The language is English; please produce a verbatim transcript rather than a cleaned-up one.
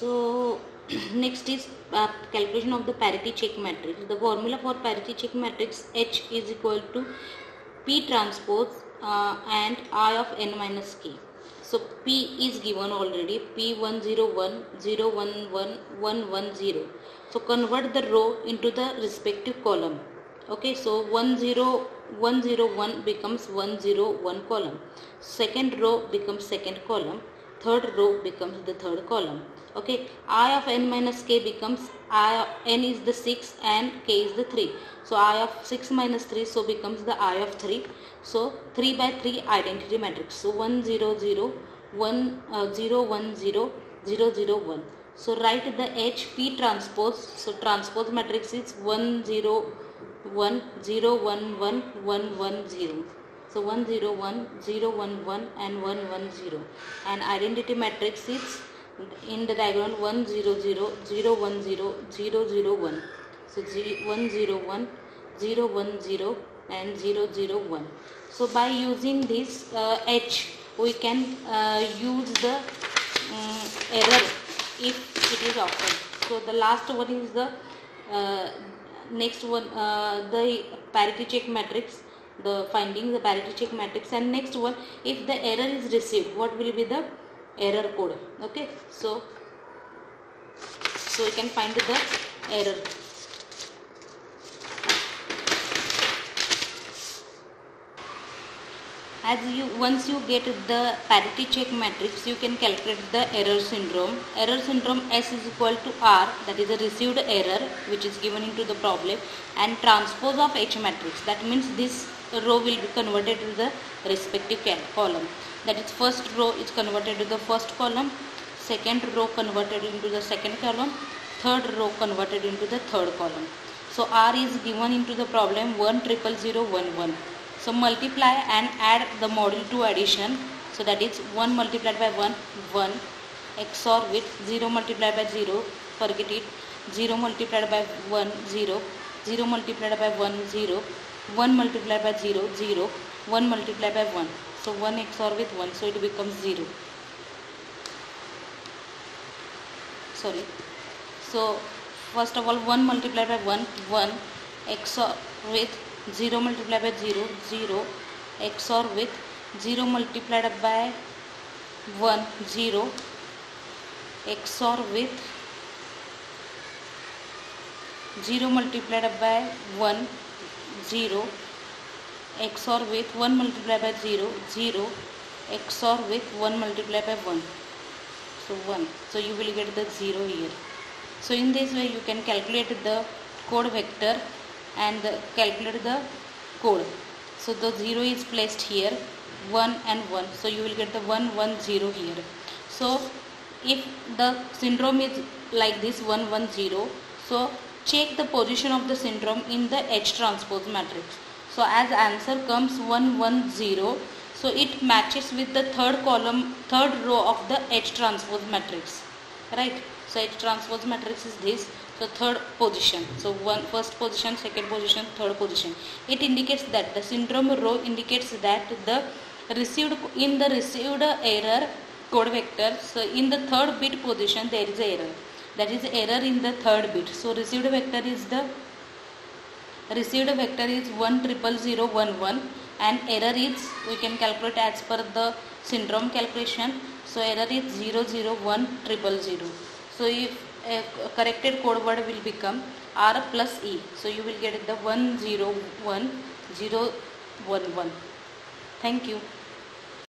So next is uh, calculation of the parity check matrix. The formula for parity check matrix H is equal to P transpose uh, and I of n minus k. So P is given already, P one zero one, zero one one, one one zero. So convert the row into the respective column. Okay, so one zero one zero one becomes one zero one column. Second row becomes second column. Third row becomes the third column. Okay, I of n minus k becomes I of n is the six and k is the three. So I of six minus three, so becomes the I of three. So three by three identity matrix. So one zero zero one uh, zero one zero zero zero one. So write the H P transpose. So transpose matrix is one zero one zero one one one one zero. So one zero one zero one one and one one zero. And identity matrix is in the diagonal one zero zero zero one zero zero zero one. So one zero one zero one zero and zero zero one. So by using this uh, H, we can uh, use the um, error if it is offered. So the last one is the uh, next one, uh, the parity check matrix, the finding the parity check matrix, and next one, if the error is received, what will be the error code? Okay, so so we can find the error. As you once you get the parity check matrix, you can calculate the error syndrome. Error syndrome S is equal to R, that is a received error which is given into the problem, and transpose of H matrix. That means this row will be converted to the respective column. That is, first row is converted to the first column, second row converted into the second column, third row converted into the third column. So R is given into the problem one zero zero zero one one. So multiply and add the module two addition. So that is one multiplied by one, one, X O R with zero multiplied by zero, forget it, zero multiplied by one, zero, zero multiplied by one, zero, one multiplied by zero, zero, one multiplied by one. So one X O R with one, so it becomes zero. Sorry. So first of all, one multiplied by one, one, X O R with zero multiplied by zero, zero, X O R with zero multiplied by one, zero, X O R with zero multiplied by one, zero, X O R with one multiplied by zero, zero, X O R with one multiplied by one. So one. So you will get the zero here. So in this way you can calculate the code vector and the, calculate the code. So the zero is placed here, one and one. So you will get the one one zero here. So if the syndrome is like this one one zero, so check the position of the syndrome in the H transpose matrix. So as answer comes one one zero, so it matches with the third column, third row of the H transpose matrix, right? So H transpose matrix is this. So third position. So one first position, second position, third position. It indicates that the syndrome row indicates that the received in the received error code vector. So in the third bit position there is a error. That is error in the third bit. So received vector is the received vector is one triple zero one one, and error is, we can calculate as per the syndrome calculation. So error is zero zero one triple zero. So if a corrected code word will become R plus E. So you will get the one zero one zero one one. Thank you.